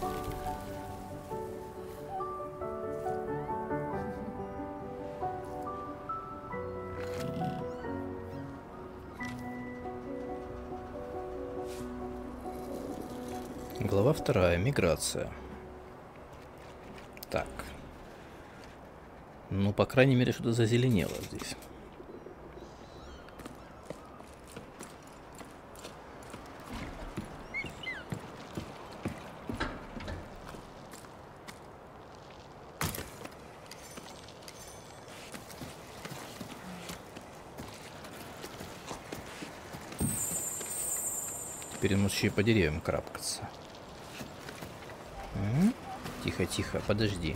Глава 2. Миграция. Так. Ну, по крайней мере, что-то зазеленело здесь. Теперь он может еще и по деревьям карабкаться. Тихо, тихо, подожди.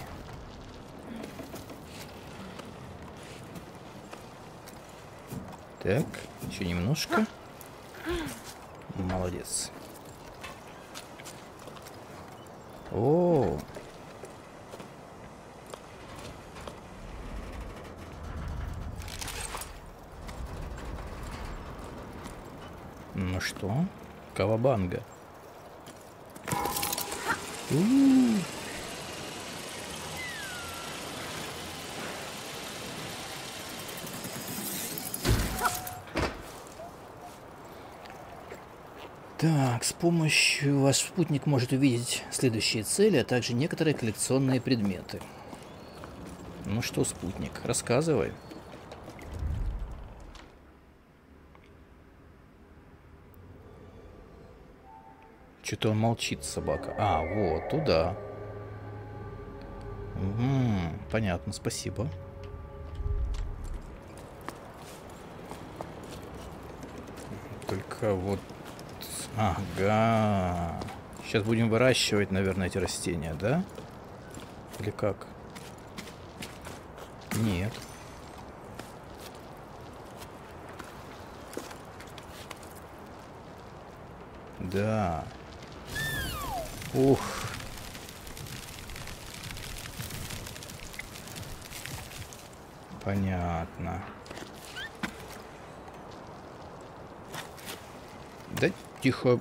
Так, еще немножко. Молодец. О, ну что? Кавабанга. Так, с помощью ваш спутник может увидеть следующие цели, а также некоторые коллекционные предметы. Ну что, спутник, рассказывай. Что-то он молчит, собака. А, вот, туда. Угу, понятно, спасибо. Только вот... Ага. Сейчас будем выращивать, наверное, эти растения, да? Или как? Нет. Да. Ух. Понятно. Да тихо.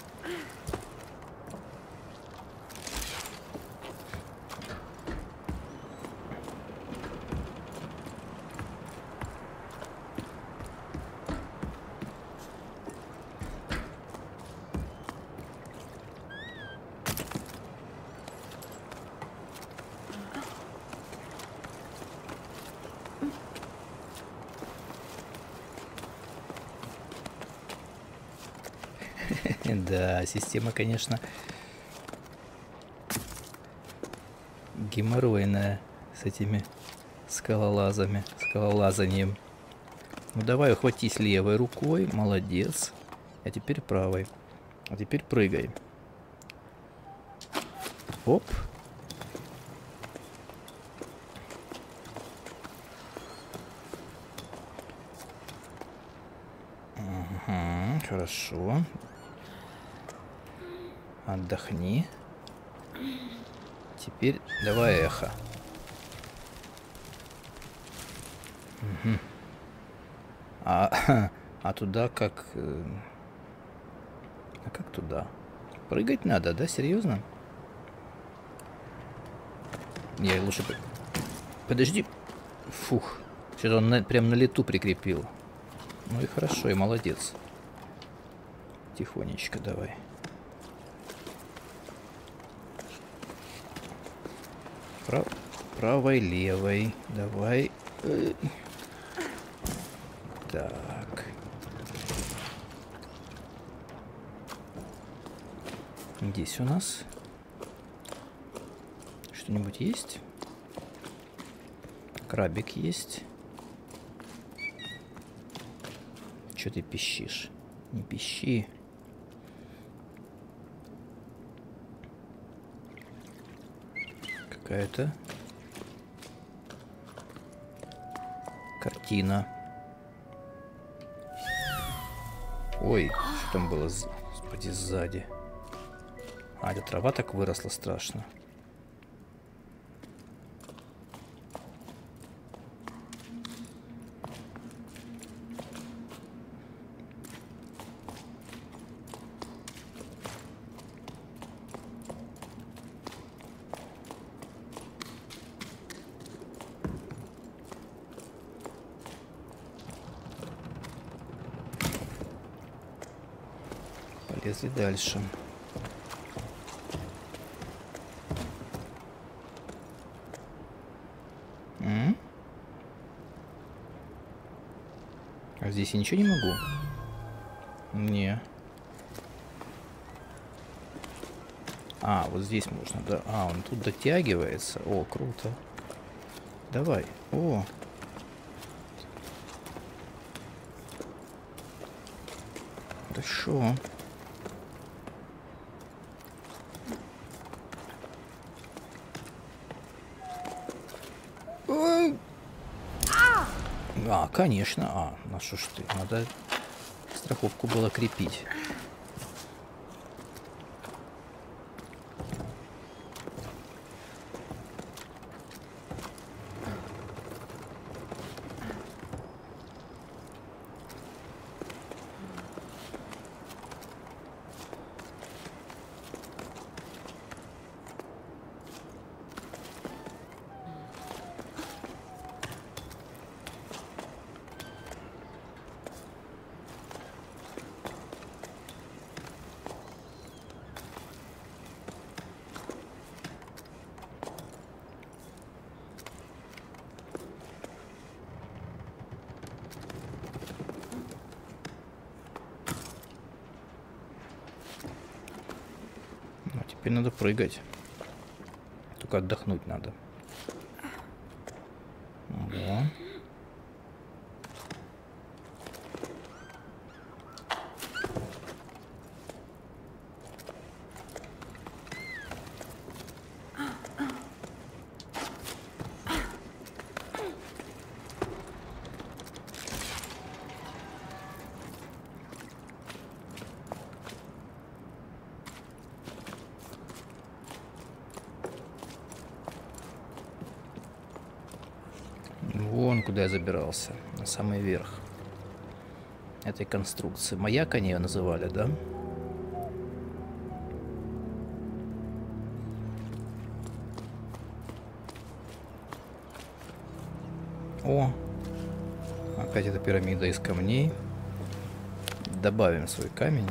Да, система, конечно, геморройная с этими скалолазанием. Ну давай, ухватись левой рукой, молодец. А теперь правой. А теперь прыгай. Оп. Угу, хорошо. Отдохни. Теперь давай эхо. Угу. А туда как... А как туда? Прыгать надо, да? Серьезно? Я лучше... Подожди. Фух. Что-то он прям на лету прикрепил. Ну и хорошо, и молодец. Тихонечко давай. Правой, левой. Давай. Так. Здесь у нас что-нибудь есть? Крабик есть. Че ты пищишь? Не пищи. Какая-то картина. Ой, что там было, господи, сзади? А, эта трава так выросла страшно. Полезли дальше. А здесь я ничего не могу? Не. А, вот здесь можно, да. А, он тут дотягивается. О, круто. Давай. О. Хорошо. А, конечно. А, ну что ж ты, надо страховку было крепить. Теперь надо прыгать. Только отдохнуть надо. Во. Вон куда я забирался, на самый верх этой конструкции. Маяк они ее называли, да? О, опять эта пирамида из камней. Добавим свой камень.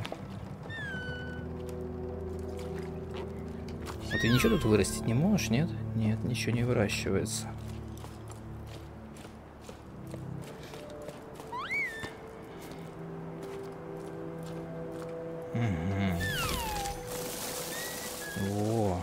А ты ничего тут вырастить не можешь, нет? Нет, ничего не выращивается. О.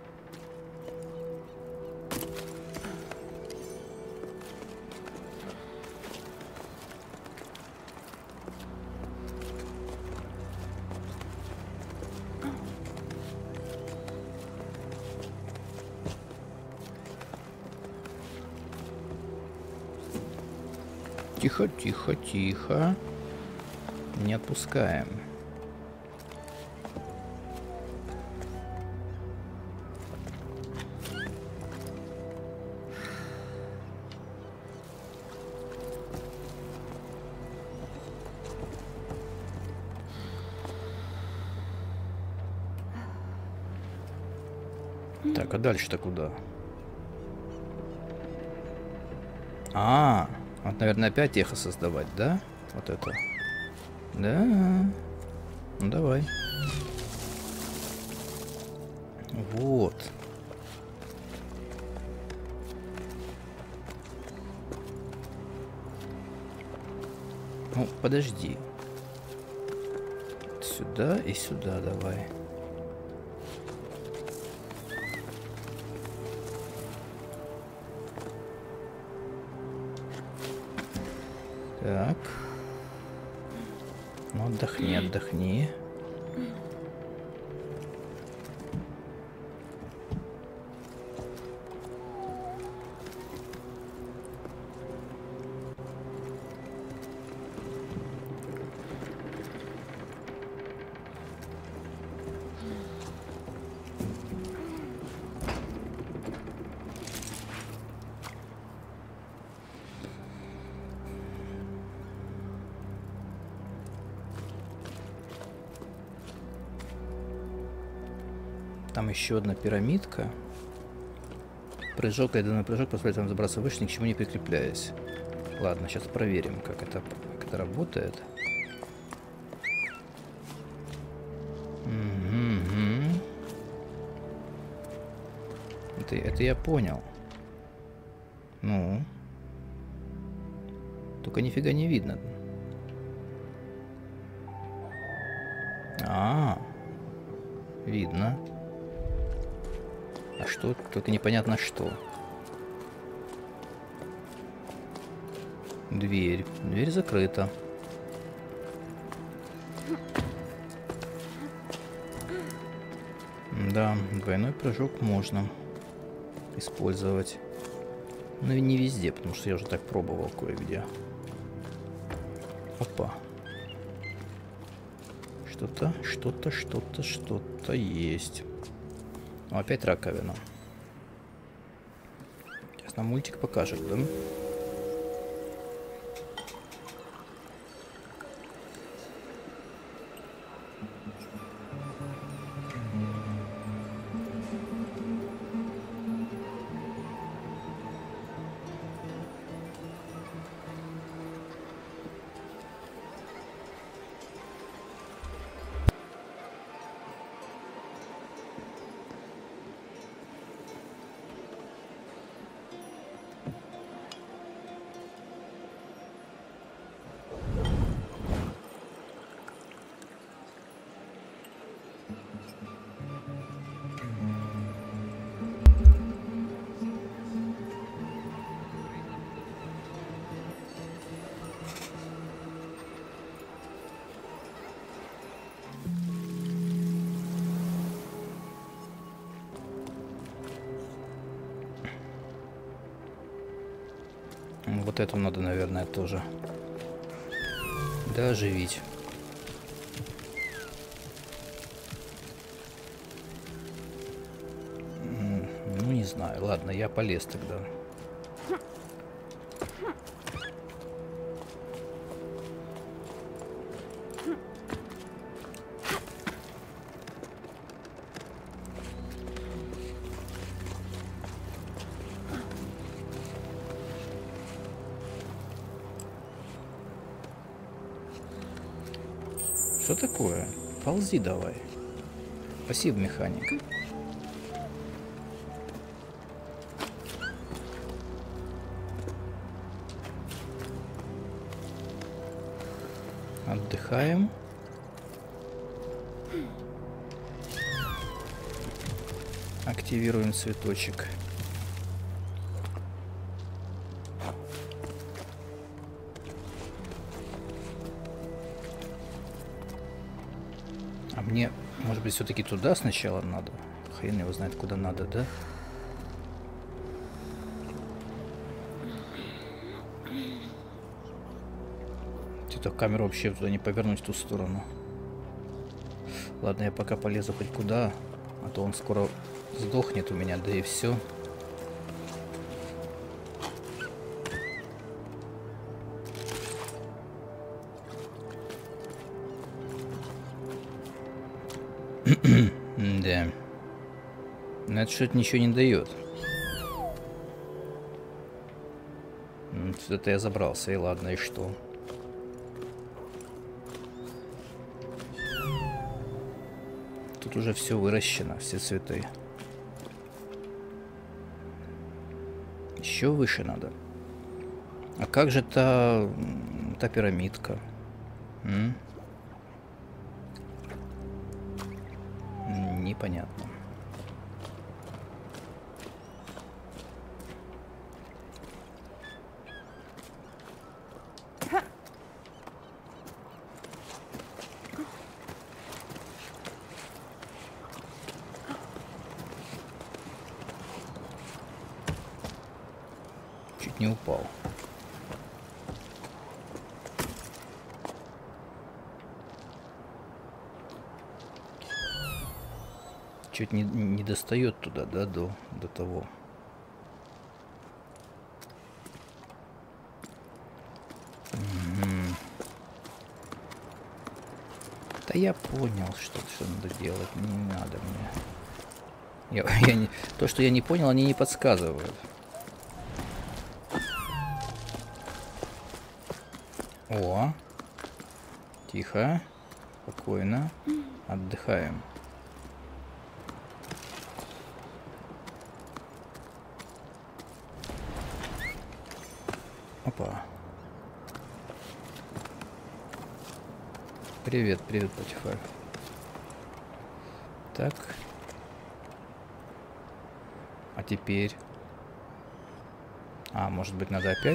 Тихо, тихо, тихо. Не отпускаем. Так, а дальше-то куда? А, вот, наверное, опять эхо создавать, да? Вот это. Да. Ну, давай. Вот. Ну, подожди. Сюда и сюда давай. Так. Ну, отдохни, отдохни. Там еще одна пирамидка. Прыжок, ледяной прыжок позволяет вам забраться выше, ни к чему не прикрепляясь. Ладно, сейчас проверим, как это работает. Это я понял. Ну. Только нифига не видно. Видно. А что? Только непонятно что. Дверь. Дверь закрыта. Да, двойной прыжок можно использовать. Но и не везде, потому что я уже так пробовал кое-где. Опа. Что-то есть. О, опять раковина. Сейчас нам мультик покажет, да? Вот эту надо, наверное, тоже оживить. Ну, не знаю. Ладно, я полез тогда. Что такое? Ползи давай. Спасибо, механик. Отдыхаем. Активируем цветочек. А мне, может быть, все-таки туда сначала надо? Хрен его знает, куда надо, да? Что-то камеру вообще туда не повернуть в ту сторону. Ладно, я пока полезу хоть куда, а то он скоро сдохнет у меня, да и все. Да. Но это что-то ничего не дает. Это я забрался, и ладно, и что? Тут уже все выращено, все цветы. Еще выше надо. А как же та пирамидка? Непонятно. Чуть не упал. Чуть не достает туда, да, до того. Да я понял, что надо делать. Не надо мне. То, что я не понял, они не подсказывают. О, тихо, спокойно, отдыхаем. Опа. Привет, привет, Патифар. Так. А теперь... А, может быть, надо опять?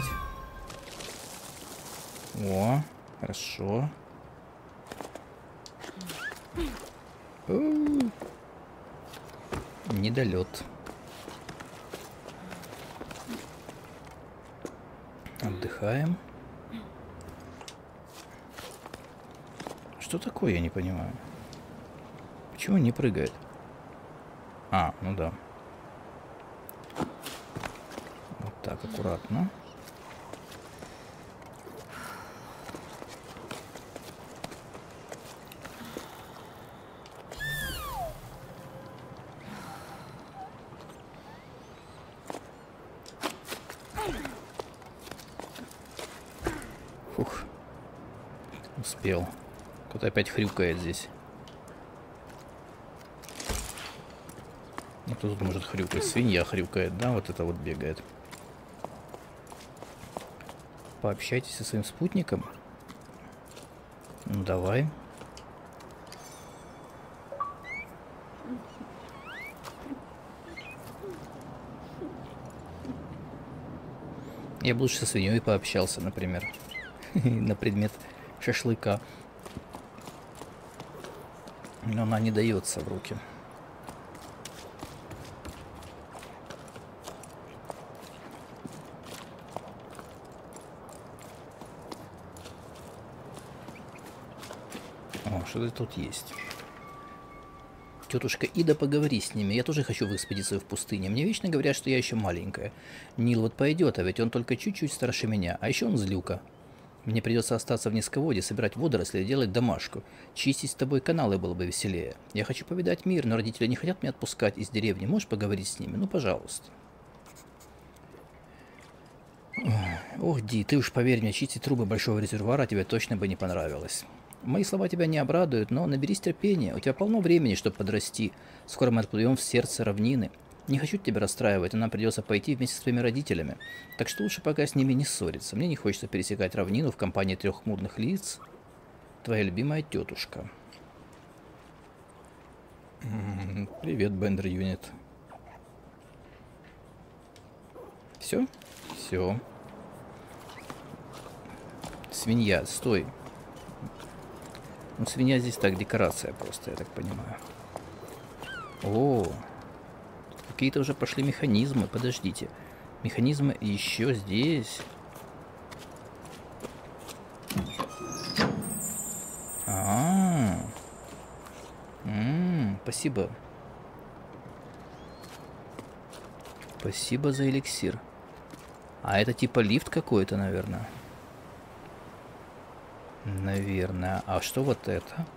О, хорошо. Недолет. Отдыхаем. Что такое, я не понимаю. Почему не прыгает? А, ну да. Вот так, аккуратно. Фух. Успел. Кто-то опять хрюкает здесь. Ну, тут может хрюкать. Свинья хрюкает, да? Вот это вот бегает. Пообщайтесь со своим спутником. Ну, давай. Я бы лучше со свиньей пообщался, например. На предмет шашлыка. Но она не дается в руки. О, что-то тут есть. Тетушка Ида, поговори с ними. Я тоже хочу в экспедицию в пустыне. Мне вечно говорят, что я еще маленькая. Нил вот пойдет, а ведь он только чуть-чуть старше меня. А еще он злюка. Мне придется остаться в низководье, собирать водоросли и делать домашку. Чистить с тобой каналы было бы веселее. Я хочу повидать мир, но родители не хотят меня отпускать из деревни. Можешь поговорить с ними? Ну, пожалуйста. Ох, Ди, ты уж поверь мне, чистить трубы большого резервуара тебе точно бы не понравилось. Мои слова тебя не обрадуют, но наберись терпения. У тебя полно времени, чтобы подрасти. Скоро мы отплывем в сердце равнины. Не хочу тебя расстраивать, но нам придется пойти вместе с твоими родителями. Так что лучше пока с ними не ссориться. Мне не хочется пересекать равнину в компании 3 хмурных лиц. Твоя любимая тетушка. Привет, Бендер Юнит. Все? Все. Свинья, стой. Ну, свинья здесь так, декорация просто, я так понимаю. О, какие-то уже пошли механизмы, подождите. Механизмы еще здесь. Спасибо. Спасибо за эликсир. А это типа лифт какой-то, наверное. Наверное. А что вот это?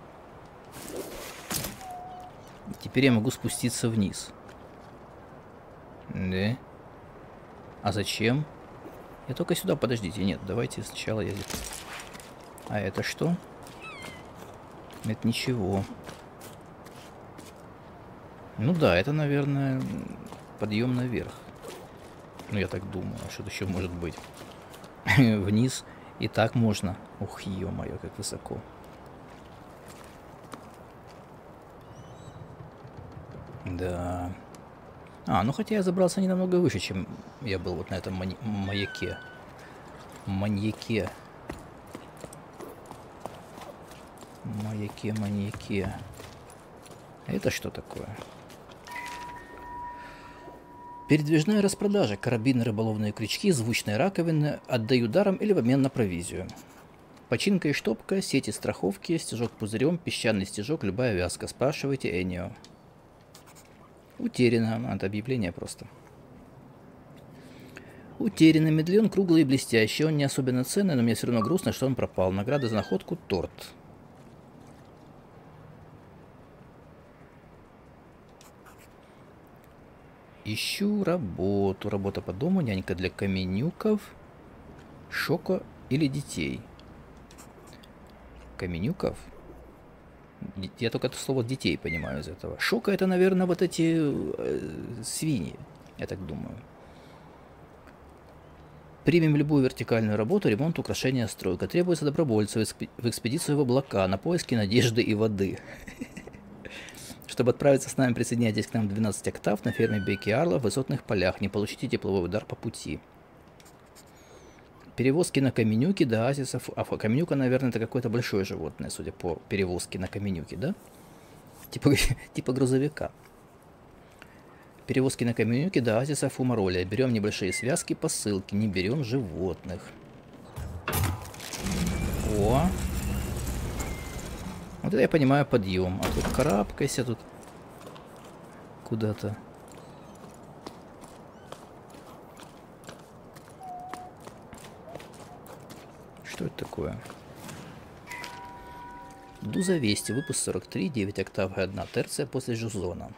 Теперь я могу спуститься вниз. Да? А зачем? Я только сюда, подождите. Нет, давайте сначала я здесь... А это что? Это ничего. Ну да, это, наверное, подъем наверх. Ну, я так думаю. Что-то еще может быть. Вниз и так можно. Ух, ё-моё, как высоко. Да. А, ну хотя я забрался не намного выше, чем я был вот на этом маяке. Маньяке. Маньяке. Это что такое? Передвижная распродажа. Карабины, рыболовные крючки, звучные раковины. Отдаю даром или в обмен на провизию. Починка и штопка, сети страховки, стежок пузырем, песчаный стежок, любая вязка. Спрашивайте Энио. Утеряно. Это объявление просто. Утеряно. Медальон круглый и блестящий. Он не особенно ценный, но мне все равно грустно, что он пропал. Награда за находку — торт. Ищу работу. Работа по дому, нянька для каменюков, Шоко или детей. Каменюков? Я только это слово детей понимаю из этого. Шоко — это, наверное, вот эти свиньи, я так думаю. Примем любую вертикальную работу, ремонт, украшение, стройка. Требуется добровольцы в экспедицию в облака на поиски надежды и воды. Чтобы отправиться с нами, присоединяйтесь к нам 12 октав на ферме Бекки Арла в высотных полях. Не получите тепловой удар по пути. Перевозки на Каменюке до оазисов. А Каменюка, наверное, это какое-то большое животное, судя по перевозке на Каменюке, да? Типа грузовика. Перевозки на Каменюке до оазиса Фумароля. Берем небольшие связки, посылки, не берем животных. О! Вот это я понимаю подъем. А тут карабкайся тут куда-то. Что это такое? Дуза Вести, выпуск 43, 9 октав и 1 терция после Жузона.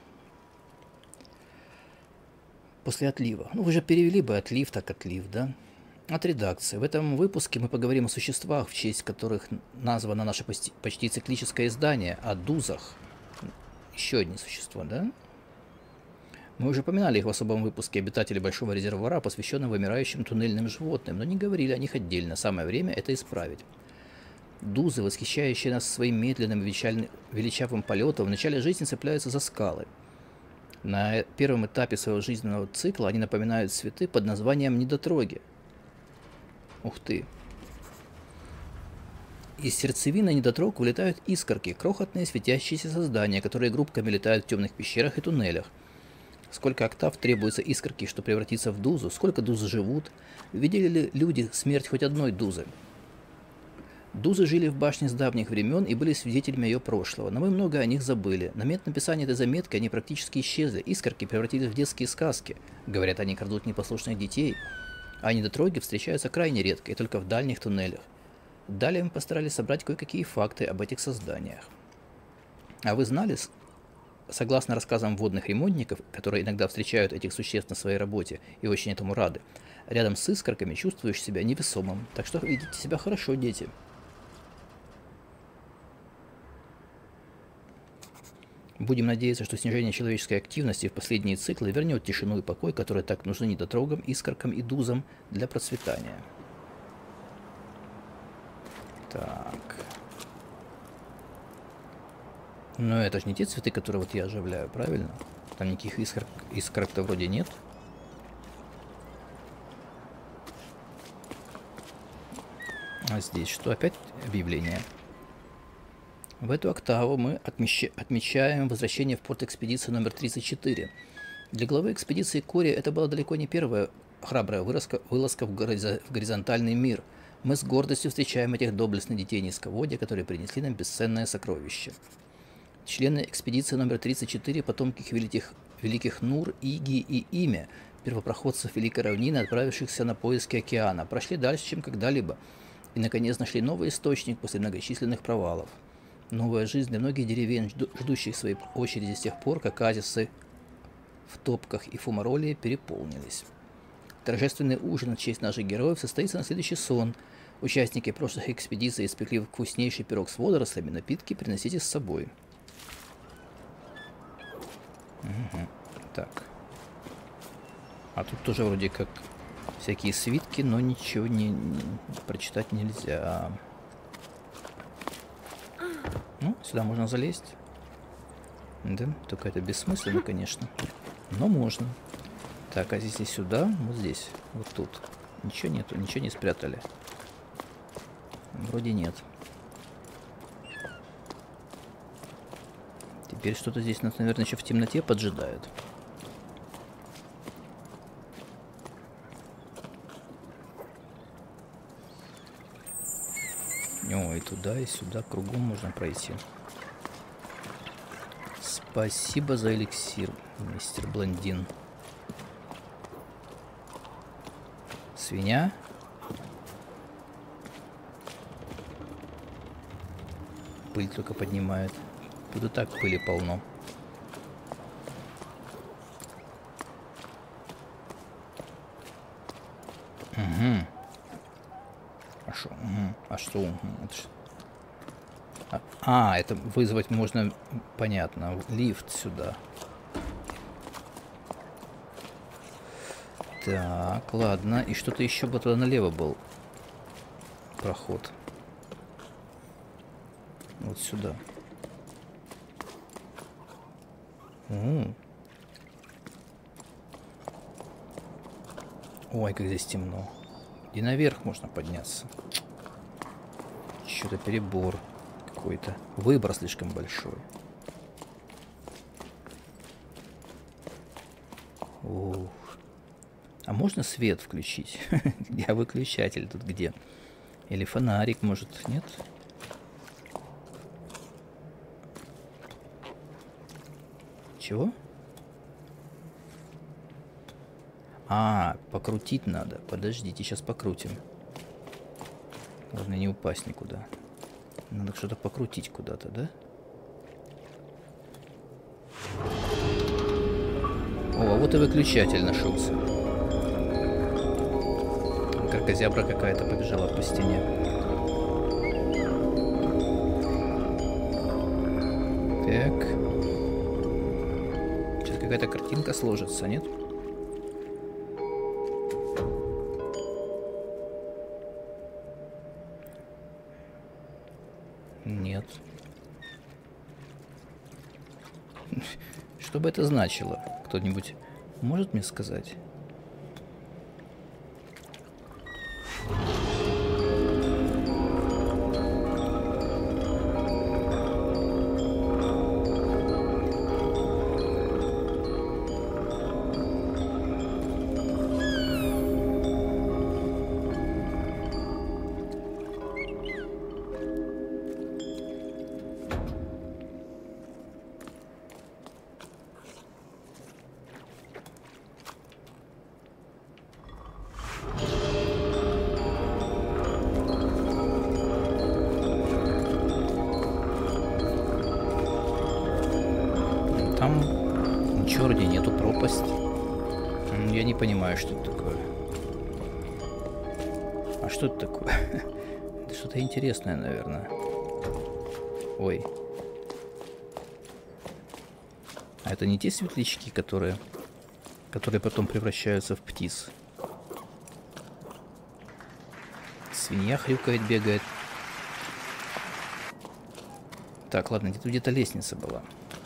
После отлива. Ну, вы же перевели бы отлив, так отлив, да? От редакции. В этом выпуске мы поговорим о существах, в честь которых названо наше почти циклическое издание, о дузах. Еще одни существа, да? Мы уже упоминали их в особом выпуске «Обитатели Большого резервуара», посвященном вымирающим туннельным животным, но не говорили о них отдельно. Самое время это исправить. Дузы, восхищающие нас своим медленным величавым полетом, в начале жизни цепляются за скалы. На первом этапе своего жизненного цикла они напоминают цветы под названием недотроги. Ух ты! Из сердцевины недотрог вылетают искорки, крохотные светящиеся создания, которые группками летают в темных пещерах и туннелях. Сколько октав требуется искорки, чтобы превратиться в дузу? Сколько дуз живут? Видели ли люди смерть хоть одной дузы? Дузы жили в башне с давних времен и были свидетелями ее прошлого, но мы много о них забыли. На момент написания этой заметки они практически исчезли, искорки превратились в детские сказки. Говорят, они крадут непослушных детей, а недотроги встречаются крайне редко и только в дальних туннелях. Далее мы постарались собрать кое-какие факты об этих созданиях. А вы знали, согласно рассказам водных ремонтников, которые иногда встречают этих существ на своей работе и очень этому рады, рядом с искорками чувствуешь себя невесомым, так что ведите себя хорошо, дети. Будем надеяться, что снижение человеческой активности в последние циклы вернет тишину и покой, которые так нужны недотрогам, искоркам и дузам для процветания. Так. Но это же не те цветы, которые вот я оживляю, правильно? Там никаких искорок-то вроде нет. А здесь что? Опять объявление. В эту октаву мы отмечаем возвращение в порт экспедиции номер 34. Для главы экспедиции Кори это была далеко не первая храбрая вылазка в горизонтальный мир. Мы с гордостью встречаем этих доблестных детей низководья, которые принесли нам бесценное сокровище. Члены экспедиции номер 34, потомки великих Нур, Иги и Имя, первопроходцев Великой Равнины, отправившихся на поиски океана, прошли дальше, чем когда-либо, и, наконец, нашли новый источник после многочисленных провалов. Новая жизнь для многих деревень, ждущих своей очереди с тех пор, как оазисы в Топках и Фумароле переполнились. Торжественный ужин в честь наших героев состоится на следующий сон. Участники прошлых экспедиций испекли вкуснейший пирог с водорослями, напитки приносите с собой. Угу. Так. А тут тоже вроде как всякие свитки, но ничего не прочитать нельзя. Ну, сюда можно залезть. Да, только это бессмысленно, конечно. Но можно. Так, а здесь и сюда, вот здесь, вот тут. Ничего нету, ничего не спрятали. Вроде нет. Теперь что-то здесь нас, наверное, еще в темноте поджидает. О, и туда, и сюда, кругом можно пройти. Спасибо за эликсир, мистер Блондин. Свинья? Пыль только поднимает. Тут и так пыли полно. Угу. А что? Угу. А что? Угу. Это вызвать можно, понятно, лифт сюда. Так, ладно. И что-то еще бы туда налево был проход. Вот сюда. Ой, как здесь темно. И наверх можно подняться. Что-то перебор какой-то. Выбор слишком большой. Ух. А можно свет включить? А выключатель тут где? Или фонарик, может, нет? Чего? А, покрутить надо. Подождите, сейчас покрутим. Главное не упасть никуда. Надо что-то покрутить куда-то, да? О, а вот и выключатель нашелся. Кракозябра какая-то побежала по стене. Так. Сейчас какая-то картинка сложится, нет? Нет. Что бы это значило? Кто-нибудь может мне сказать? Там ничего вроде нету, пропасть. Я не понимаю, что это такое. А что это такое? Это что-то интересное, наверное. Ой. А это не те светлячки, которые потом превращаются в птиц? Свинья хрюкает, бегает. Так, ладно, где-то лестница была.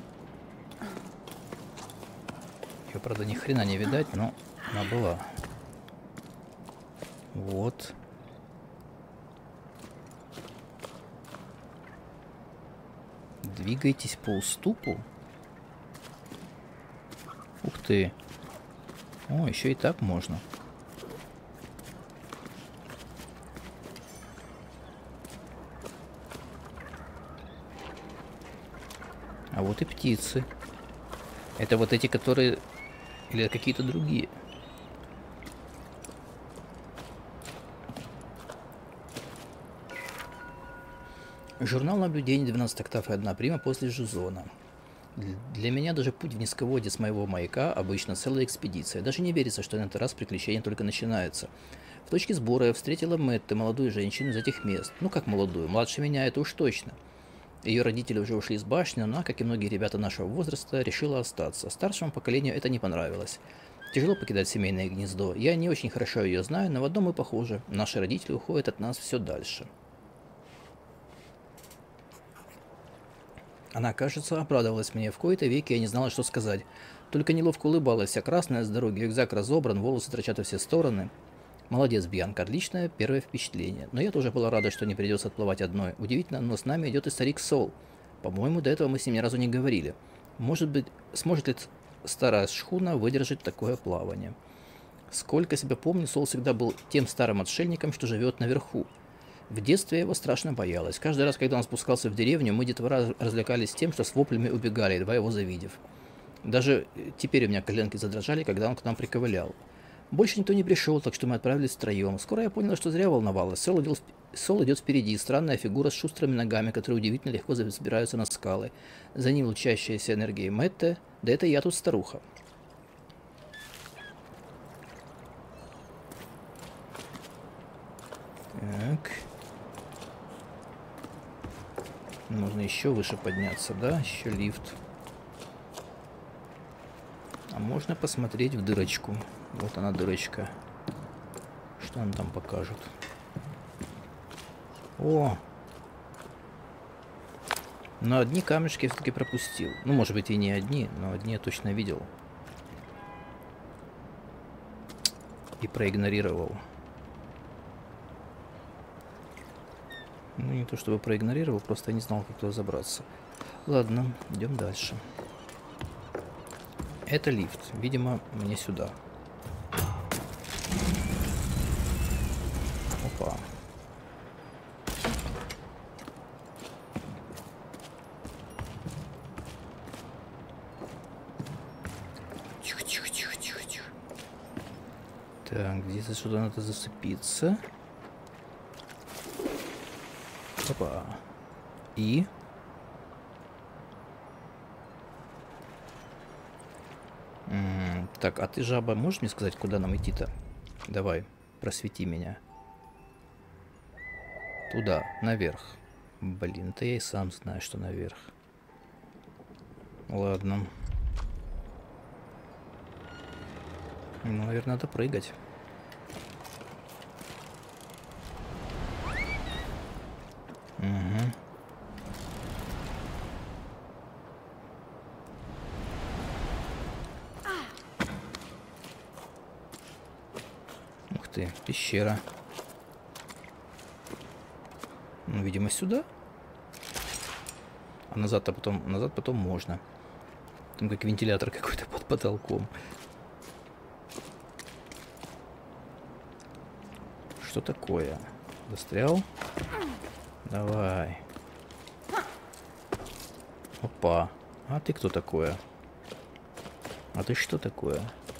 Ее, правда, ни хрена не видать, но она была. Вот. Двигайтесь по уступу. Ух ты. О, еще и так можно. А вот и птицы. Это вот эти, которые... Или какие-то другие? Журнал наблюдений 12 октав и 1 прима после Жизона. Для меня даже путь в низководье с моего маяка обычно целая экспедиция. Даже не верится, что на этот раз приключение только начинается. В точке сбора я встретила Мэтте, молодую женщину из этих мест. Ну как молодую, младше меня, это уж точно. Ее родители уже ушли из башни, но она, как и многие ребята нашего возраста, решила остаться. Старшему поколению это не понравилось. Тяжело покидать семейное гнездо. Я не очень хорошо ее знаю, но в одном мы похожи. Наши родители уходят от нас все дальше. Она, кажется, обрадовалась мне. В кои-то веки я не знала, что сказать. Только неловко улыбалась, вся красная с дороги, рюкзак разобран, волосы торчат во все стороны. Молодец, Бьянка, отличное первое впечатление. Но я тоже была рада, что не придется отплывать одной. Удивительно, но с нами идет и старик Сол. По-моему, до этого мы с ним ни разу не говорили. Может быть, сможет ли старая шхуна выдержать такое плавание? Сколько себя помню, Сол всегда был тем старым отшельником, что живет наверху. В детстве я его страшно боялась. Каждый раз, когда он спускался в деревню, мы детвора развлекались тем, что с воплями убегали, едва его завидев. Даже теперь у меня коленки задрожали, когда он к нам приковылял. Больше никто не пришел, так что мы отправились втроем. Скоро я поняла, что зря волновалась. Сол идет впереди, странная фигура с шустрыми ногами, которые удивительно легко забираются на скалы. За ним лучащаяся энергией Мэтте. Да это я тут старуха. Так. Нужно еще выше подняться, да? Еще лифт. А Можно посмотреть в дырочку. Вот она, дырочка. Что он там покажет? О! Но одни камешки я все-таки пропустил. Ну, может быть, и не одни, но одни я точно видел. И проигнорировал. Ну, не то чтобы проигнорировал, просто я не знал, как туда забраться. Ладно, идем дальше. Это лифт. Видимо, мне сюда. Опа. Тихо. Так, где-то сюда надо зацепиться. Опа. И... Так, а ты, жаба, можешь мне сказать, куда нам идти-то? Давай, просвети меня. Туда, наверх. Блин, это я и сам знаю, что наверх. Ладно. Ну, наверное, надо прыгать. Угу. Ух ты, пещера. Ну, видимо, сюда. А назад-то потом, назад потом можно. Там как вентилятор какой-то под потолком. Что такое? Застрял? Давай. Опа. А ты кто такое? А ты что такое?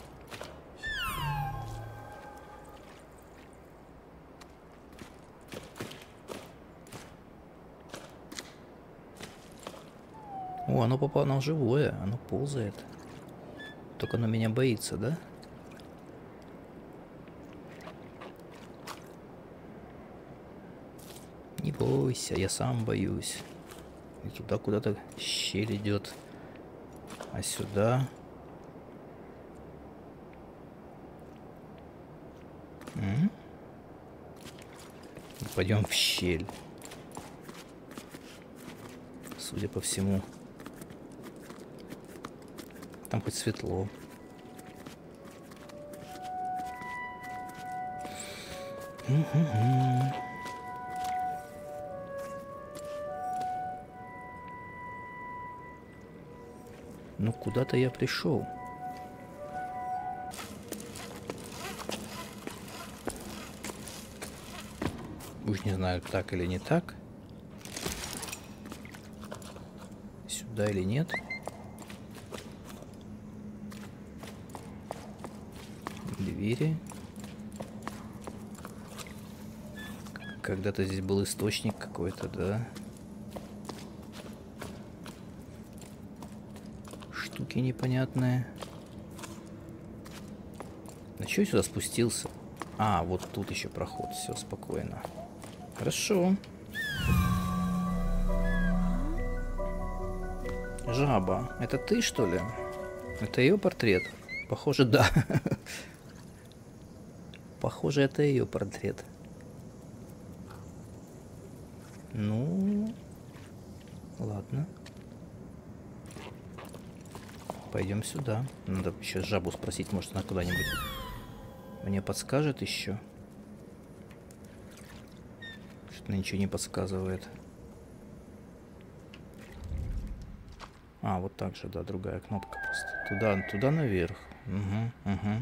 О, оно попало, оно живое, оно ползает. Только оно меня боится, да? Не бойся, я сам боюсь. И туда куда-то щель идет. А сюда... Пойдем в щель. Судя по всему. Там хоть светло. Ну, куда-то я пришел. Уж не знаю, так или не так. Сюда или нет. Двери. Когда-то здесь был источник какой-то, да? Штуки непонятные. А чё я сюда спустился? А, вот тут еще проход. Все, спокойно. Хорошо. Жаба, это ты, что ли? Это ее портрет? Похоже, да. Похоже, это ее портрет. Ну, ладно. Пойдем сюда. Надо сейчас жабу спросить, может, она куда-нибудь мне подскажет еще. Что-то ничего не подсказывает. А, вот так же, да, другая кнопка просто. Туда наверх. Угу.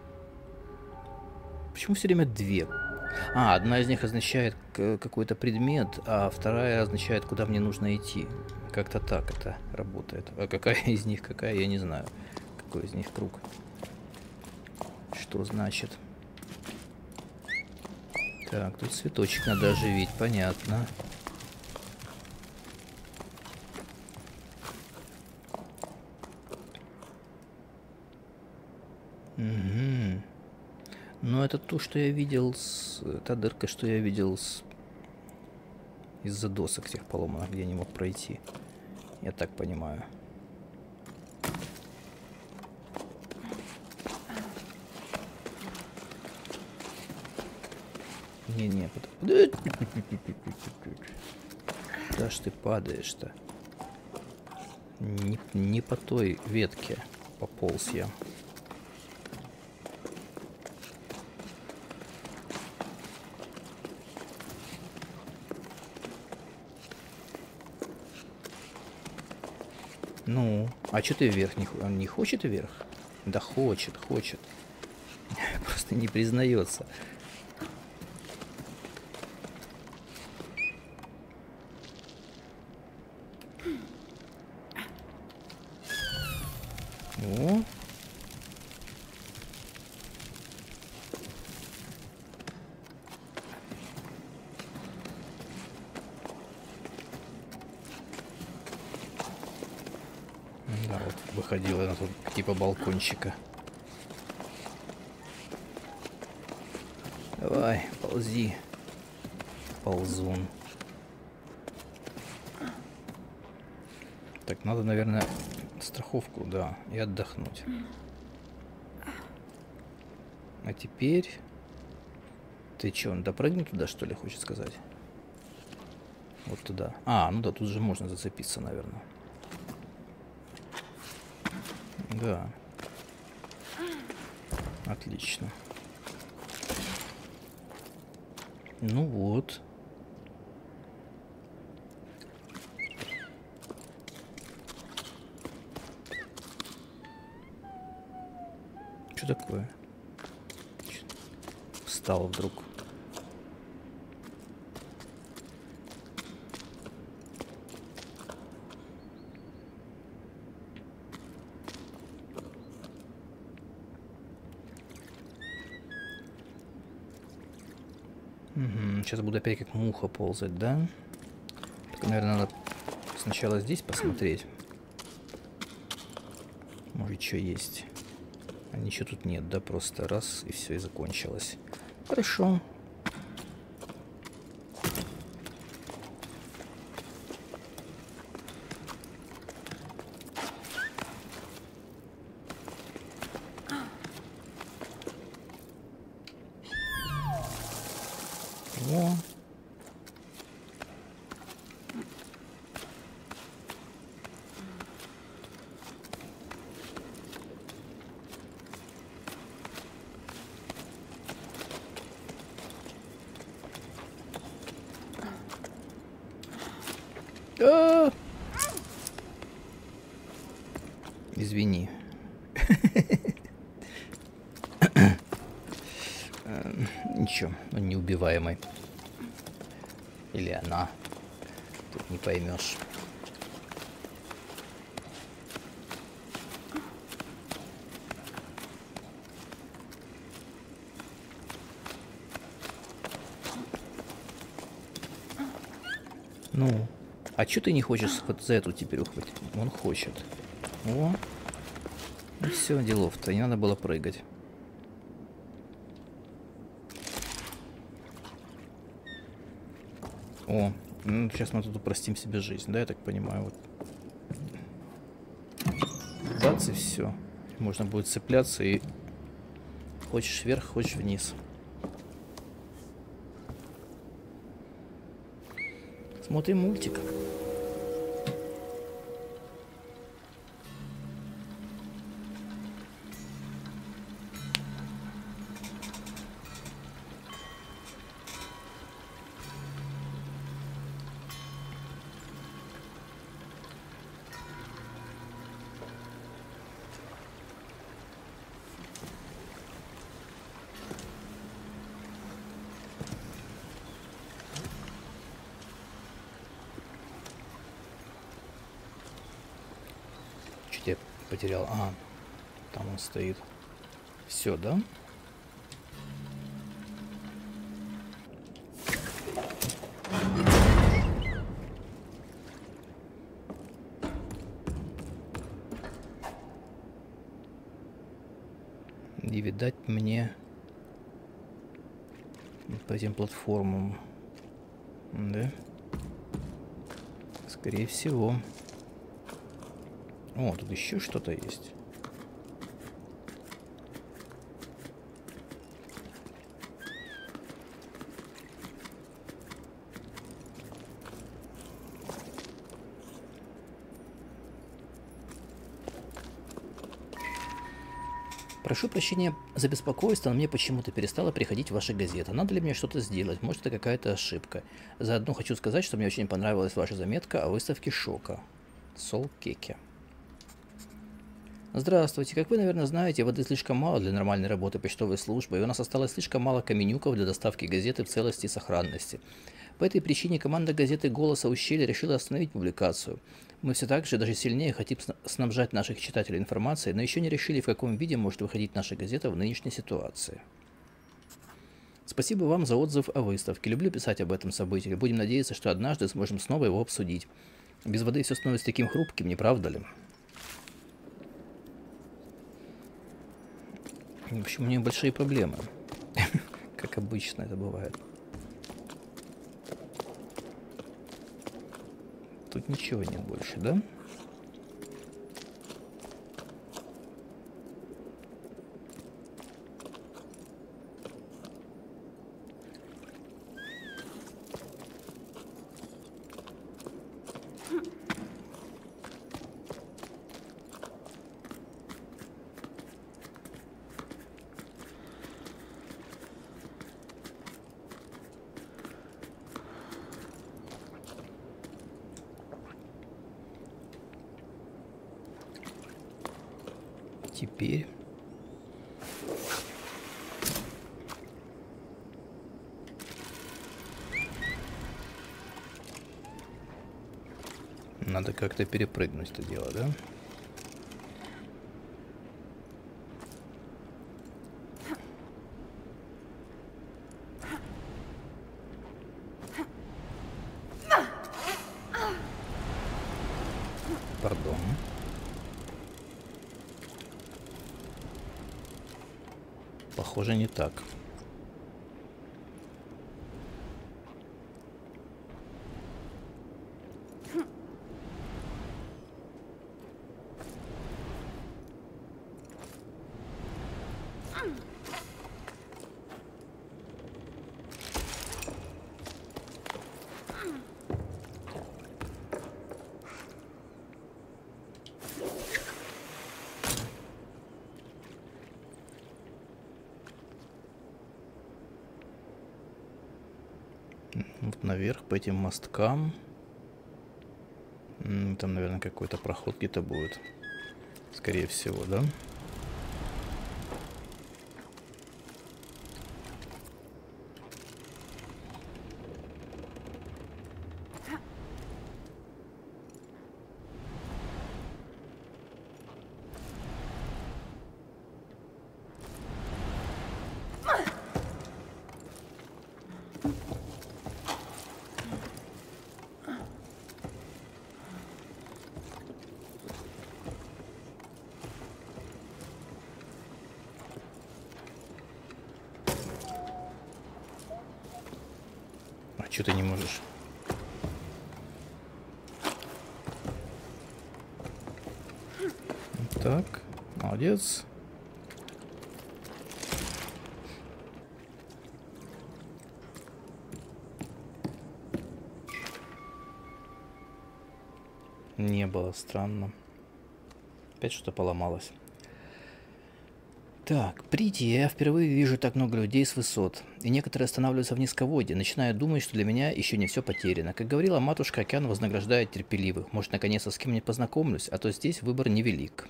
Почему все время две? А, одна из них означает какой-то предмет, а вторая означает, куда мне нужно идти. Как-то так это работает. А какая из них какая, я не знаю. Какой из них круг. Что значит? Так, тут цветочек надо оживить, понятно. Угу. Ну, это то, что я видел с... Та дырка, что я видел с... Из-за досок тех поломанных, где я не мог пройти. Я так понимаю. Не-не, куда ж ты падаешь-то? Не по той ветке пополз я. Ну, а что ты вверх? Он не хочет вверх? Да хочет. Просто не признается. О. Да, вот выходила на тут типа балкончика. Давай, ползи. Ползун. Так, надо, наверное, страховку, да, и отдохнуть. А теперь... Ты чё, он допрыгнуть туда, что ли, хочет сказать? Вот туда. А, ну да, тут же можно зацепиться, наверное. Да. Отлично. Ну вот. Что такое? Встал вдруг. Угу, сейчас буду опять как муха ползать, да? Только, наверное, надо сначала здесь посмотреть. Может, что есть. А ничего тут нет, да? Просто раз, и все, и закончилось. Хорошо. О. А! Извини. Ничего, он неубиваемый. Или она. Тут не поймешь. Ну, а чё ты не хочешь вот за эту теперь ухватить? Он хочет. О, ну все, делов-то, не надо было прыгать. О, ну сейчас мы тут упростим себе жизнь, да, я так понимаю, вот. Бац, и все. Можно будет цепляться и хочешь вверх, хочешь вниз. Смотрим мультик. Чуть я потерял. Ага, там он стоит. Все, да? И видать мне по этим платформам, да? Скорее всего. О, тут еще что-то есть. Прошу прощения за беспокойство, но мне почему-то перестала приходить ваша газета. Надо ли мне что-то сделать? Может, это какая-то ошибка. Заодно хочу сказать, что мне очень понравилась ваша заметка о выставке Шока. Сол Кеке. Здравствуйте. Как вы, наверное, знаете, воды слишком мало для нормальной работы почтовой службы, и у нас осталось слишком мало каменюков для доставки газеты в целости и сохранности. По этой причине команда газеты «Голоса ущелья» решила остановить публикацию. Мы все так же, даже сильнее, хотим снабжать наших читателей информацией, но еще не решили, в каком виде может выходить наша газета в нынешней ситуации. Спасибо вам за отзыв о выставке. Люблю писать об этом событии. Будем надеяться, что однажды сможем снова его обсудить. Без воды все становится таким хрупким, не правда ли? В общем, у нее большие проблемы. Как обычно это бывает. Тут ничего нет больше, да? Теперь надо как-то перепрыгнуть это дело, да? Пардон. Похоже, не так. Вот наверх по этим мосткам. Там, наверное, какой-то проход где-то будет. Скорее всего, да? А что ты не можешь? Так, молодец. Не было, странно. Опять что-то поломалось. Так, Прити, я впервые вижу так много людей с высот, и некоторые останавливаются в низководье, начиная думать, что для меня еще не все потеряно. Как говорила матушка, океан вознаграждает терпеливых. Может, наконец-то с кем-нибудь познакомлюсь, а то здесь выбор невелик.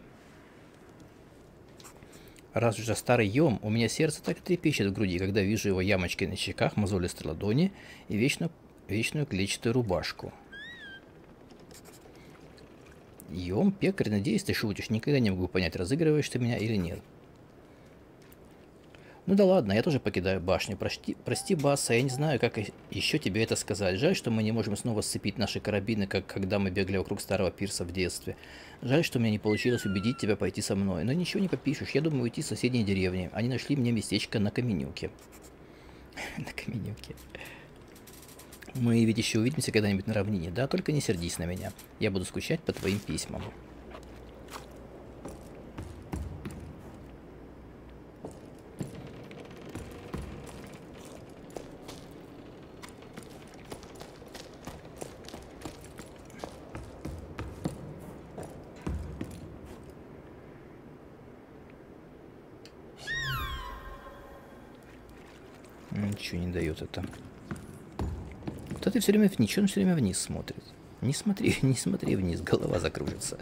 Раз уже старый Йом, у меня сердце так и трепещет в груди, когда вижу его ямочки на щеках, мозолистой ладони и вечную клетчатую рубашку. Йом, пекарь, надеюсь, ты шутишь, никогда не могу понять, разыгрываешь ты меня или нет. Ну да ладно, я тоже покидаю башню. Прости, Басса, я не знаю, как еще тебе это сказать. Жаль, что мы не можем снова сцепить наши карабины, как когда мы бегали вокруг старого пирса в детстве. Жаль, что у меня не получилось убедить тебя пойти со мной. Но ничего не попишешь, я думаю уйти в соседней деревне. Они нашли мне местечко на Каменюке. На Каменюке. Мы ведь еще увидимся когда-нибудь на равнине, да? Только не сердись на меня. Я буду скучать по твоим письмам. Ничего не дает это. Куда ты все время вниз? Ничего, он все время вниз смотрит. Не смотри, не смотри вниз, голова закружится.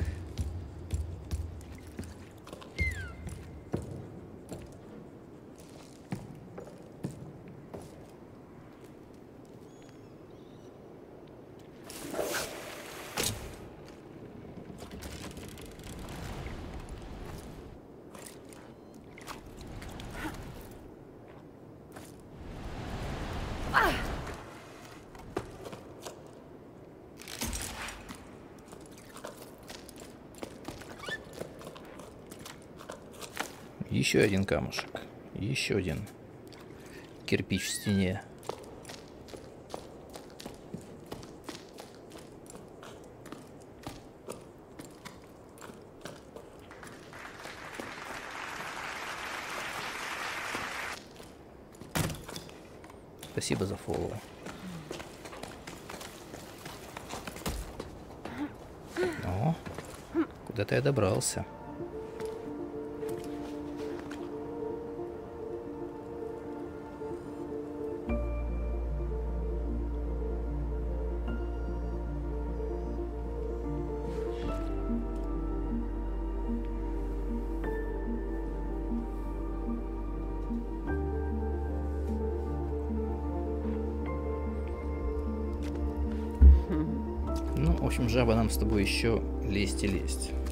Еще один камушек. Еще один кирпич в стене. Спасибо за фоллоу. О, куда-то я добрался. Ну, в общем, жаба нам с тобой еще лезть и лезть.